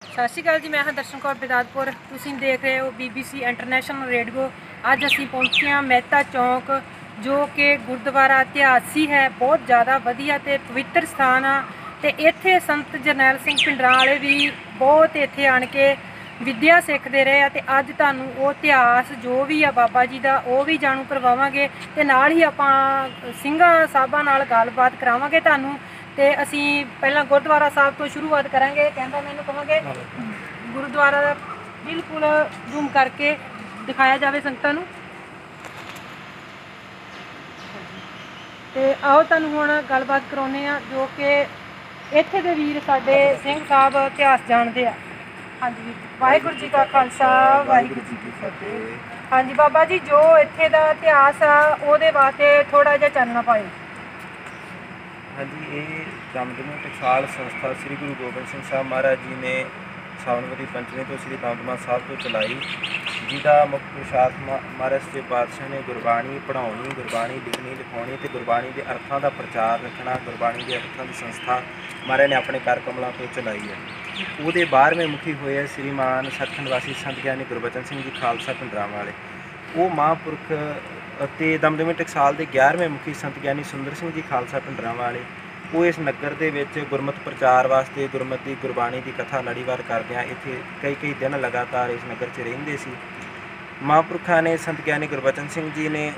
ਸਤਿ ਸ਼੍ਰੀ ਅਕਾਲ ਜੀ। ਮੈਂ ਹਾਂ ਦਰਸ਼ਨ ਕੌਰ ਬਿਦਾਦਪੁਰ। ਤੁਸੀਂ ਦੇਖ ਰਹੇ ਹੋ BBC ਇੰਟਰਨੈਸ਼ਨਲ ਰੇਡੀਓ। ਅੱਜ ਅਸੀਂ ਪਹੁੰਚੇ ਹਾਂ ਮਹਿਤਾ ਚੌਂਕ, ਜੋ ਕਿ ਗੁਰਦੁਆਰਾ ਇਤਿਹਾਸੀ ਹੈ, ਬਹੁਤ ਜ਼ਿਆਦਾ ਵਧੀਆ ਤੇ ਪਵਿੱਤਰ ਸਥਾਨ ਆ। ਤੇ ਇੱਥੇ ਸੰਤ ਜਰਨੈਲ ਸਿੰਘ ਭਿੰਡਰਾਂ ਵਾਲੇ ਵੀ ਬਹੁਤ ਇੱਥੇ ਆਣ ਕੇ ਵਿੱਦਿਆ ਸਿੱਖਦੇ ਰਹੇ ਆ। ਤੇ ਅੱਜ ਤੁਹਾਨੂੰ ਉਹ ਇਤਿਹਾਸ ਜੋ ਵੀ ਆ ਬਾਬਾ ਜੀ ਦਾ ਉਹ ਵੀ ਜਾਣੂ ਕਰਵਾਵਾਂਗੇ, ਤੇ ਨਾਲ ਹੀ ਆਪਾਂ ਸਿੰਘਾਂ ਸਾਹਿਬਾਂ ਨਾਲ ਗੱਲਬਾਤ ਕਰਾਵਾਂਗੇ ਤੁਹਾਨੂੰ। ਤੇ ਅਸੀਂ ਪਹਿਲਾਂ ਗੁਰਦੁਆਰਾ ਸਾਹਿਬ ਤੋਂ ਸ਼ੁਰੂਆਤ ਕਰਾਂਗੇ। ਕਹਿੰਦਾ ਮੈਨੂੰ ਕਹਾਂਗੇ ਗੁਰਦੁਆਰਾ ਦਾ ਬਿਲਕੁਲ ਜ਼ੂਮ ਕਰਕੇ ਦਿਖਾਇਆ ਜਾਵੇ ਸੰਗਤਾਂ ਨੂੰ। ਤੇ ਆਓ ਤੁਹਾਨੂੰ ਹੁਣ ਗੱਲਬਾਤ ਕਰਾਉਂਦੇ ਆ, ਜੋ ਕਿ ਇੱਥੇ ਦੇ ਵੀਰ ਸਾਡੇ ਸਿੰਘ ਸਾਹਿਬ ਇਤਿਹਾਸ ਜਾਣਦੇ ਆ। ਹਾਂਜੀ, ਵਾਹਿਗੁਰੂ ਜੀ ਕਾ ਖਾਲਸਾ, ਵਾਹਿਗੁਰੂ ਜੀ ਕੀ ਫਤਿਹ। ਹਾਂਜੀ ਬਾਬਾ ਜੀ, ਜੋ ਇੱਥੇ ਦਾ ਇਤਿਹਾਸ ਆ ਉਹਦੇ ਵਾਸਤੇ ਥੋੜਾ ਜਿਹਾ ਚਾਨਣਾ ਪਾਇਓ। ਹਾਂਜੀ, ਇਹ ਦਮਦਮਾ ਟਕਸਾਲ ਸੰਸਥਾ ਸ੍ਰੀ ਗੁਰੂ ਗੋਬਿੰਦ ਸਿੰਘ ਸਾਹਿਬ ਮਹਾਰਾਜ ਜੀ ਨੇ ਸਾਵਨਵਰੀ ਪੰਚਵੀਂ ਤੋਂ ਸ੍ਰੀ ਦਮਦਮਾ ਸਾਹਿਬ ਤੋਂ ਚਲਾਈ, ਜਿਹਦਾ ਮੁੱਖ ਪੁਰਸ਼ਾਰਥ ਮਹਾਰਾਜ ਦੇ ਪਾਤਸ਼ਾਹ ਨੇ ਗੁਰਬਾਣੀ ਪੜ੍ਹਾਉਣੀ, ਗੁਰਬਾਣੀ ਲਿਖਣੀ ਲਿਖਾਉਣੀ ਅਤੇ ਗੁਰਬਾਣੀ ਦੇ ਅਰਥਾਂ ਦਾ ਪ੍ਰਚਾਰ ਰੱਖਣਾ। ਗੁਰਬਾਣੀ ਦੇ ਅਰਥਾਂ ਦੀ ਸੰਸਥਾ ਮਹਾਰਾਜ ਨੇ ਆਪਣੇ ਕਰ ਕਮਲਾਂ ਤੋਂ ਚਲਾਈ ਹੈ। ਉਹਦੇ 12ਵੇਂ ਮੁਖੀ ਹੋਏ ਸ੍ਰੀਮਾਨ ਸੱਚਖੰਡ ਵਾਸੀ ਸੰਤ ਗਿਆਨੀ ਗੁਰਬਚਨ ਸਿੰਘ ਜੀ ਖਾਲਸਾ ਭਿੰਡਰਾਂ ਵਾਲੇ। ਉਹ ਮਹਾਂਪੁਰਖ ਅਤੇ ਦਮਦਮਾ ਟਕਸਾਲ ਦੇ 11ਵੇਂ ਮੁਖੀ ਸੰਤ ਗਿਆਨੀ ਸੁੰਦਰ ਸਿੰਘ ਜੀ ਖਾਲਸਾ ਭਿੰਡਰਾਂ ਵਾਲੇ। ਉਹ ਇਸ ਨਗਰ ਦੇ ਵਿੱਚ ਗੁਰਮਤਿ ਪ੍ਰਚਾਰ ਵਾਸਤੇ ਗੁਰਮਤਿ ਗੁਰਬਾਣੀ ਦੀ ਕਥਾ ਲੜੀਵਾਰ ਕਰਦਿਆਂ ਇੱਥੇ ਕਈ ਦਿਨ ਲਗਾਤਾਰ ਇਸ ਨਗਰ 'ਚ ਰਹਿੰਦੇ ਸੀ। ਮਹਾਂਪੁਰਖਾਂ ਨੇ ਸੰਤ ਗਿਆਨੀ ਗੁਰਬਚਨ ਸਿੰਘ ਜੀ ਨੇ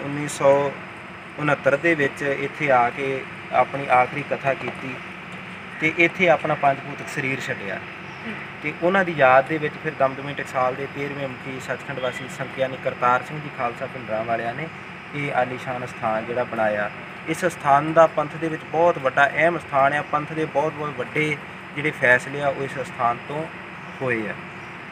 1969 ਦੇ ਵਿੱਚ ਇੱਥੇ ਆ ਕੇ ਆਪਣੀ ਆਖਰੀ ਕਥਾ ਕੀਤੀ ਅਤੇ ਇੱਥੇ ਆਪਣਾ ਪੰਜਭੂਤਕ ਸਰੀਰ ਛੱਡਿਆ। ਅਤੇ ਉਹਨਾਂ ਦੀ ਯਾਦ ਦੇ ਵਿੱਚ ਫਿਰ ਦਮਦਮਾ ਟਕਸਾਲ ਦੇ 13ਵੇਂ ਮੁਖੀ ਸੱਚਖੰਡ ਵਾਸੀ ਸੰਤ ਗਿਆਨੀ ਕਰਤਾਰ ਸਿੰਘ ਜੀ ਖਾਲਸਾ ਭਿੰਡਰਾਂ ਵਾਲਿਆਂ ਨੇ ਇਹ ਆਲੀਸ਼ਾਨ ਸਥਾਨ ਜਿਹੜਾ ਬਣਾਇਆ। ਇਸ ਸਥਾਨ ਦਾ ਪੰਥ ਦੇ ਵਿੱਚ ਬਹੁਤ ਵੱਡਾ ਅਹਿਮ ਸਥਾਨ ਆ। ਪੰਥ ਦੇ ਬਹੁਤ ਵੱਡੇ ਜਿਹੜੇ ਫੈਸਲੇ ਆ ਉਹ ਇਸ ਸਥਾਨ ਤੋਂ ਹੋਏ ਆ।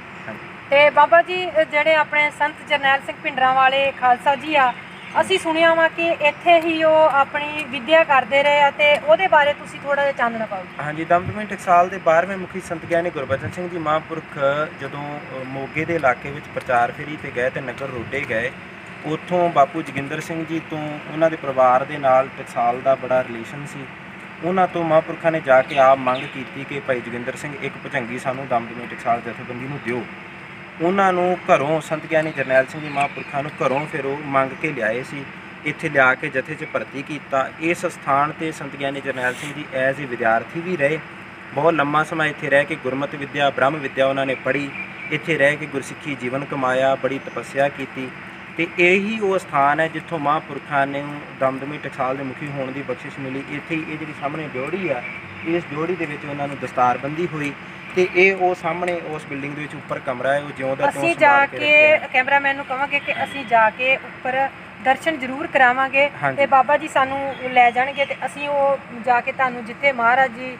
ਤੇ ਬਾਬਾ ਜੀ, ਜਿਹੜੇ ਆਪਣੇ ਸੰਤ ਜਰਨੈਲ ਸਿੰਘ ਭਿੰਡਰਾਂ ਵਾਲੇ ਖਾਲਸਾ ਜੀ ਆ, ਅਸੀਂ ਸੁਣਿਆ ਵਾ ਕਿ ਇੱਥੇ ਹੀ ਉਹ ਆਪਣੀ ਵਿੱਦਿਆ ਕਰਦੇ ਰਹੇ ਆ, ਤੇ ਉਹਦੇ ਬਾਰੇ ਤੁਸੀਂ ਥੋੜਾ ਜਿਹਾ ਚਾਨਣਾ ਪਾਓ। ਹਾਂਜੀ, ਦਮਦਮਾ ਟਕਸਾਲ ਦੇ 12ਵੇਂ ਮੁਖੀ ਸੰਤ ਗਿਆਨੀ ਗੁਰਬਚਨ ਸਿੰਘ ਜੀ ਮਹਾਂਪੁਰਖ ਜਦੋਂ ਮੋਗੇ ਦੇ ਇਲਾਕੇ ਵਿੱਚ ਪ੍ਰਚਾਰ ਫੇਰੀ 'ਤੇ ਗਏ ਅਤੇ ਨਗਰ ਰੋਡੇ ਗਏ, ਉੱਥੋਂ ਬਾਪੂ ਜੋਗਿੰਦਰ ਸਿੰਘ ਜੀ ਤੋਂ ਉਹਨਾਂ ਦੇ ਪਰਿਵਾਰ ਦੇ ਨਾਲ ਟਕਸਾਲ ਦਾ ਬੜਾ ਰਿਲੇਸ਼ਨ ਸੀ। ਉਹਨਾਂ ਤੋਂ ਮਹਾਂਪੁਰਖਾਂ ਨੇ ਜਾ ਕੇ ਆਪ ਮੰਗ ਕੀਤੀ ਕਿ ਭਾਈ ਜੋਗਿੰਦਰ ਸਿੰਘ ਇੱਕ ਭੁਜੰਗੀ ਸਾਨੂੰ ਦਮਦਮਾ ਟਕਸਾਲ ਜਥੇਬੰਦੀ ਨੂੰ ਦਿਓ। ਉਹਨਾਂ ਨੂੰ ਘਰੋਂ ਸੰਤ ਗਿਆਨੀ ਜਰਨੈਲ ਸਿੰਘ ਜੀ ਮਹਾਂਪੁਰਖਾਂ ਨੂੰ ਘਰੋਂ ਫਿਰ ਉਹ ਮੰਗ ਕੇ ਲਿਆਏ ਸੀ। ਇੱਥੇ ਲਿਆ ਕੇ ਜਥੇ 'ਚ ਭਰਤੀ ਕੀਤਾ। ਇਸ ਸਥਾਨ 'ਤੇ ਸੰਤ ਗਿਆਨੀ ਜਰਨੈਲ ਸਿੰਘ ਜੀ ਐਜ਼ ਏ ਵਿਦਿਆਰਥੀ ਵੀ ਰਹੇ। ਬਹੁਤ ਲੰਮਾ ਸਮਾਂ ਇੱਥੇ ਰਹਿ ਕੇ ਗੁਰਮਤਿ ਵਿੱਦਿਆ ਬ੍ਰਹਮ ਵਿੱਦਿਆ ਉਹਨਾਂ ਨੇ ਪੜ੍ਹੀ। ਇੱਥੇ ਰਹਿ ਕੇ ਗੁਰਸਿੱਖੀ ਜੀਵਨ ਕਮਾਇਆ, ਬੜੀ ਤਪੱਸਿਆ ਕੀਤੀ। ਅਤੇ ਇਹੀ ਉਹ ਸਥਾਨ ਹੈ ਜਿੱਥੋਂ ਮਹਾਂਪੁਰਖਾਂ ਨੇ ਦਮਦਮਾ ਟਕਸਾਲ ਦੇ ਮੁਖੀ ਹੋਣ ਦੀ ਬਖਸ਼ਿਸ਼ ਮਿਲੀ। ਇੱਥੇ ਹੀ ਇਹ ਜਿਹੜੀ ਸਾਹਮਣੇ ਡਿਓੜੀ ਆ, ਇਸ ਡਿਓੜੀ ਦੇ ਵਿੱਚ ਉਹਨਾਂ ਨੂੰ ਦਸਤਾਰਬੰਦੀ ਹੋਈ। ਤੇ ਇਹ ਉਹ ਸਾਹਮਣੇ ਉਸ ਬਿਲਡਿੰਗ ਦੇ ਵਿੱਚ ਉੱਪਰ ਕਮਰਾ ਹੈ, ਉਹ ਜਿਉਂ ਦਾ ਅਸੀਂ ਜਾ ਕੇ ਕੈਮਰਾਮੈਨ ਨੂੰ ਕਹਾਂਗੇ ਕਿ ਅਸੀਂ ਜਾ ਕੇ ਉੱਪਰ ਦਰਸ਼ਨ ਜ਼ਰੂਰ ਕਰਾਵਾਂਗੇ। ਤੇ ਬਾਬਾ ਜੀ ਸਾਨੂੰ ਲੈ ਜਾਣਗੇ ਤੇ ਅਸੀਂ ਉਹ ਜਾ ਕੇ ਤੁਹਾਨੂੰ ਜਿੱਥੇ ਮਹਾਰਾਜ ਜੀ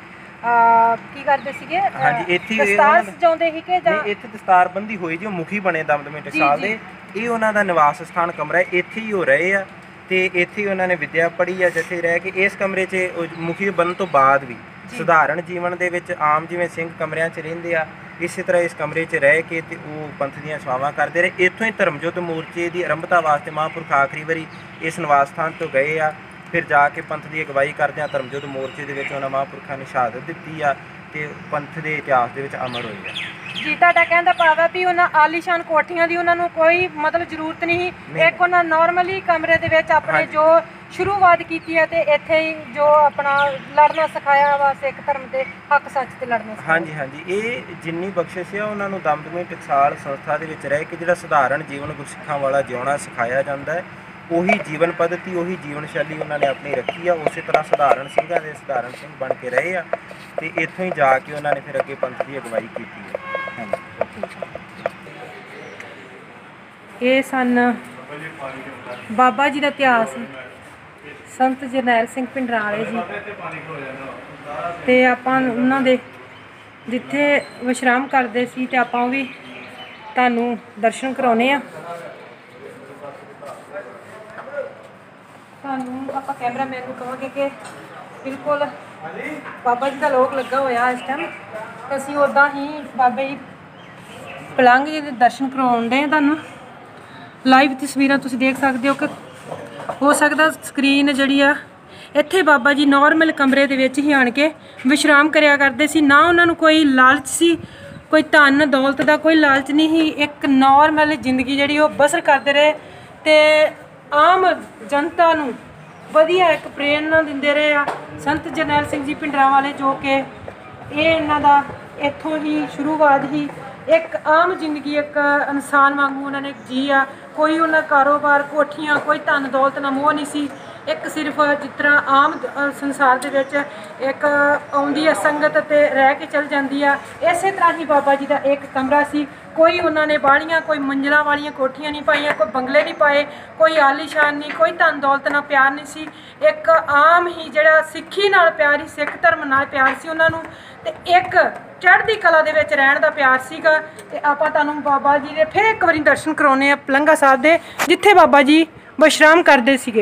ਕੀ ਕਰਦੇ ਸੀਗੇ, ਹਾਂਜੀ ਇੱਥੇ ਦਸਤਾਰ ਸਜਾਉਂਦੇ ਸੀ ਕਿ ਜਾਂ ਇੱਥੇ ਦਸਤਾਰਬੰਦੀ ਹੋਈ ਜੀ, ਉਹ ਮੁਖੀ ਬਣੇ ਦਮਦਮਾ ਟਕਸਾਲ ਦੇ। ਇਹ ਉਹਨਾਂ ਦਾ ਨਿਵਾਸ ਸਥਾਨ ਕਮਰਾ ਹੈ, ਇੱਥੇ ਹੀ ਉਹ ਰਹੇ ਆ ਤੇ ਇੱਥੇ ਹੀ ਉਹਨਾਂ ਨੇ ਵਿੱਦਿਆ ਪੜ੍ਹੀ ਆ। ਜਿੱਥੇ ਰਹਿ ਕੇ ਇਸ ਕਮਰੇ 'ਚ ਮੁਖੀ ਬਣਨ ਤੋਂ ਬਾਅਦ ਵੀ ਸਧਾਰਨ ਜੀਵਨ ਦੇ ਵਿੱਚ ਆਮ ਜਿਵੇਂ ਸਿੰਘ ਕਮਰਿਆਂ 'ਚ ਰਹਿੰਦੇ ਆ, ਇਸੇ ਤਰ੍ਹਾਂ ਇਸ ਕਮਰੇ 'ਚ ਰਹਿ ਕੇ ਤੇ ਉਹ ਪੰਥ ਦੀਆਂ ਸੇਵਾਵਾਂ ਕਰਦੇ ਰਹੇ। ਇੱਥੋਂ ਹੀ ਧਰਮਯੁੱਧ ਮੋਰਚੇ ਦੀ ਆਰੰਭਤਾ ਵਾਸਤੇ ਮਹਾਂਪੁਰਖ ਆਖਰੀ ਵਾਰੀ ਇਸ ਨਿਵਾਸ ਸਥਾਨ ਤੋਂ ਗਏ ਆ। ਫਿਰ ਜਾ ਕੇ ਪੰਥ ਦੀ ਅਗਵਾਈ ਕਰਦਿਆਂ ਧਰਮਯੁੱਧ ਮੋਰਚੇ ਦੇ ਵਿੱਚ ਉਹਨਾਂ ਮਹਾਂਪੁਰਖਾਂ ਨੇ ਸ਼ਹਾਦਤ ਦਿੱਤੀ ਆ ਤੇ ਪੰਥ ਦੇ ਇਤਿਹਾਸ ਦੇ ਵਿੱਚ ਅਮਰ ਹੋਏ ਆ ਜੀ। ਤੁਹਾਡਾ ਕਹਿਣ ਦਾ ਭਾਵ ਹੈ ਵੀ ਉਹਨਾਂ ਆਲੀਸ਼ਾਨ ਕੋਠੀਆਂ ਦੀ ਉਹਨਾਂ ਨੂੰ ਕੋਈ ਮਤਲਬ ਜ਼ਰੂਰਤ ਨਹੀਂ। ਇੱਕ ਉਹਨਾਂ ਨਾਰਮਲੀ ਕਮਰੇ ਦੇ ਵਿੱਚ ਆਪਣੇ ਜੋ ਸ਼ੁਰੂਆਤ ਕੀਤੀ ਹੈ ਤੇ ਇੱਥੇ ਹੀ ਜੋ ਆਪਣਾ ਲੜਨਾ ਸਿਖਾਇਆ ਵਾ, ਸਿੱਖ ਧਰਮ ਦੇ ਹੱਕ ਸੱਚ ਤੇ ਲੜਨਾ। ਹਾਂਜੀ, ਇਹ ਜਿੰਨੀ ਬਖਸ਼ਿਸ਼ ਆ ਉਹਨਾਂ ਨੂੰ ਦਮਦਮਾ ਟਕਸਾਲ ਸੰਸਥਾ ਦੇ ਵਿੱਚ ਰਹਿ ਕੇ ਜਿਹੜਾ ਸਧਾਰਨ ਜੀਵਨ ਗੁਰਸਿੱਖਾਂ ਵਾਲਾ ਜਿਉਣਾ ਸਿਖਾਇਆ ਜਾਂਦਾ ਹੈ, ਉਹੀ ਜੀਵਨ ਪੱਧਤੀ, ਉਹੀ ਜੀਵਨ ਸ਼ੈਲੀ ਉਹਨਾਂ ਨੇ ਆਪਣੀ ਰੱਖੀ ਆ। ਉਸੇ ਤਰ੍ਹਾਂ ਸਧਾਰਨ ਸਿੰਘਾਂ ਦੇ ਸਧਾਰਨ ਸਿੰਘ ਬਣ ਕੇ ਰਹੇ ਆ ਤੇ ਇੱਥੋਂ ਹੀ ਜਾ ਕੇ ਉਹਨਾਂ ਨੇ ਫਿਰ ਅੱਗੇ ਪੰਥ ਦੀ ਅਗਵਾਈ ਕੀਤੀ ਹੈ। ਇਹ ਸਨ ਬਾਬਾ ਜੀ ਦਾ ਇਤਿਹਾਸ, ਸੰਤ ਜਰਨੈਲ ਸਿੰਘ ਭਿੰਡਰਾਂ ਵਾਲੇ ਜੀ। ਤੇ ਆਪਾਂ ਉਹਨਾਂ ਦੇ ਜਿੱਥੇ ਵਿਸ਼ਰਾਮ ਕਰਦੇ ਸੀ ਤੇ ਆਪਾਂ ਉਹ ਵੀ ਤੁਹਾਨੂੰ ਦਰਸ਼ਨ ਕਰਾਉਣੇ ਆ। ਤੁਹਾਨੂੰ ਆਪਾਂ ਕੈਮਰਾਮੈਨ ਨੂੰ ਕਹਾਂਗੇ ਕਿ ਬਿਲਕੁਲ ਬਾਬਾ ਜੀ ਦਾ ਲੋਕ ਲੱਗਾ ਹੋਇਆ ਇਸ ਟਾਈਮ। ਅਸੀਂ ਉੱਦਾਂ ਹੀ ਬਾਬਾ ਜੀ ਪਲੰਗ ਜੀ ਦੇ ਦਰਸ਼ਨ ਕਰਵਾਉਣ ਦੇ ਤੁਹਾਨੂੰ ਲਾਈਵ ਤਸਵੀਰਾਂ ਤੁਸੀਂ ਦੇਖ ਸਕਦੇ ਹੋ। ਕਿ ਹੋ ਸਕਦਾ ਸਕਰੀਨ ਜਿਹੜੀ ਆ, ਇੱਥੇ ਬਾਬਾ ਜੀ ਨਾਰਮਲ ਕਮਰੇ ਦੇ ਵਿੱਚ ਹੀ ਆਣ ਕੇ ਵਿਸ਼ਰਾਮ ਕਰਿਆ ਕਰਦੇ ਸੀ। ਨਾ ਉਹਨਾਂ ਨੂੰ ਕੋਈ ਲਾਲਚ ਸੀ कोई धन दौलत का कोई लालच नहीं ही, एक नॉर्मल जिंदगी जिहड़ी वो बसर करते रहे ते आम जनता नूं वधिया एक प्रेरणा दिंदे रहे आ। संत जरनैल सिंह जी भिंडरांवाले जो कि ये इन्हां दा इत्थों ही शुरुआत ही, एक आम जिंदगी एक इंसान वांगू उन्होंने जिया। कोई उन्हें कारोबार कोठियां कोई धन दौलत ना मोह नहीं सी, एक सिर्फ जिस तरह आम संसार दे विच एक आउंदी है संगत ते रह के चल जाती है, इस तरह ही बाबा जी का एक कमरा सी। कोई उन्होंने बालियां कोई मंजिलों वाली कोठियां नहीं पाइया, कोई बंगले नहीं पाए, कोई आलीशान नहीं, कोई धन दौलत ना प्यार नहीं सी। एक आम ही जिहड़ा सिੱਖੀ नाल प्यार ही, सिख धर्म नाल प्यार सी उन्होंने, ते एक चढ़ती कला दे विच रहण दा प्यार सीगा। ते आपां तुहानूं बाबा जी दे फिर एक वारी दर्शन कराउने आ पलंघा साहिब दे, जिथे बाबा जी विश्राम करते सीगे।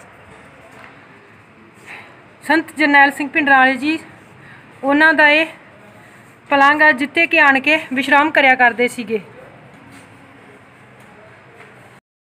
संत जरनैल सिंह भिंडरांवाले जी उन्हां दा ये पलंघ आ जिथे कि आण के विश्राम करया करदे सीगे।